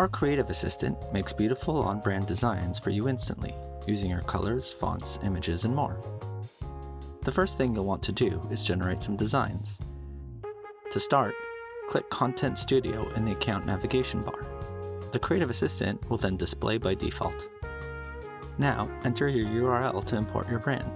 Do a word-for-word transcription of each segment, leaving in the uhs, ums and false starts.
Our creative assistant makes beautiful on-brand designs for you instantly, using your colors, fonts, images, and more. The first thing you'll want to do is generate some designs. To start, click Content Studio in the account navigation bar. The creative assistant will then display by default. Now, enter your U R L to import your brand.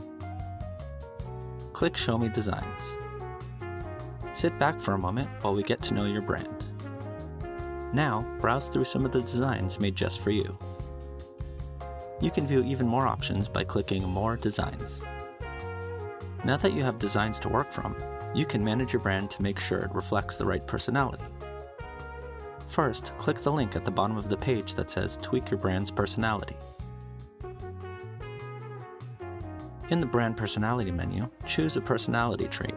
Click Show Me Designs. Sit back for a moment while we get to know your brand. Now, browse through some of the designs made just for you. You can view even more options by clicking More Designs. Now that you have designs to work from, you can manage your brand to make sure it reflects the right personality. First, click the link at the bottom of the page that says Tweak Your Brand's Personality. In the Brand Personality menu, choose a personality trait.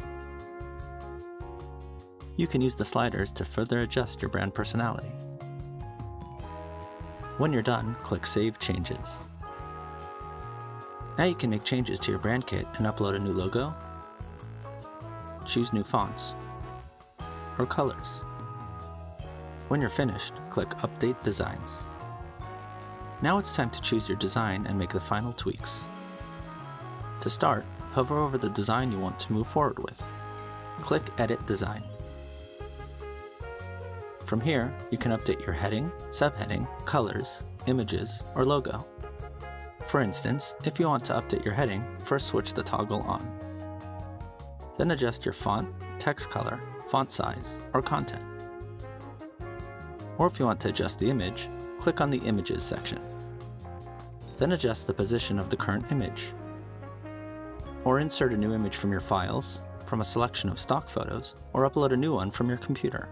You can use the sliders to further adjust your brand personality. When you're done, click Save Changes. Now you can make changes to your brand kit and upload a new logo, choose new fonts, or colors. When you're finished, click Update Designs. Now it's time to choose your design and make the final tweaks. To start, hover over the design you want to move forward with. Click Edit Design. From here, you can update your heading, subheading, colors, images, or logo. For instance, if you want to update your heading, first switch the toggle on. Then adjust your font, text color, font size, or content. Or if you want to adjust the image, click on the Images section. Then adjust the position of the current image. Or insert a new image from your files, from a selection of stock photos, or upload a new one from your computer.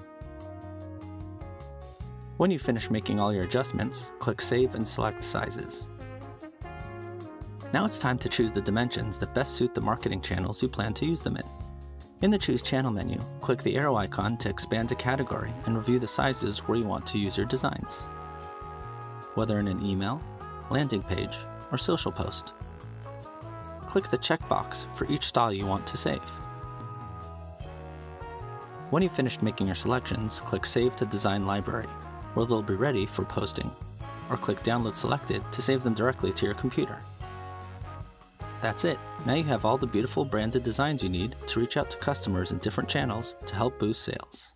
When you finish making all your adjustments, click Save and select Sizes. Now it's time to choose the dimensions that best suit the marketing channels you plan to use them in. In the Choose Channel menu, click the arrow icon to expand a category and review the sizes where you want to use your designs, whether in an email, landing page, or social post. Click the checkbox for each style you want to save. When you've finished making your selections, click Save to Design Library, where they'll be ready for posting, or click Download Selected to save them directly to your computer. That's it. Now you have all the beautiful branded designs you need to reach out to customers in different channels to help boost sales.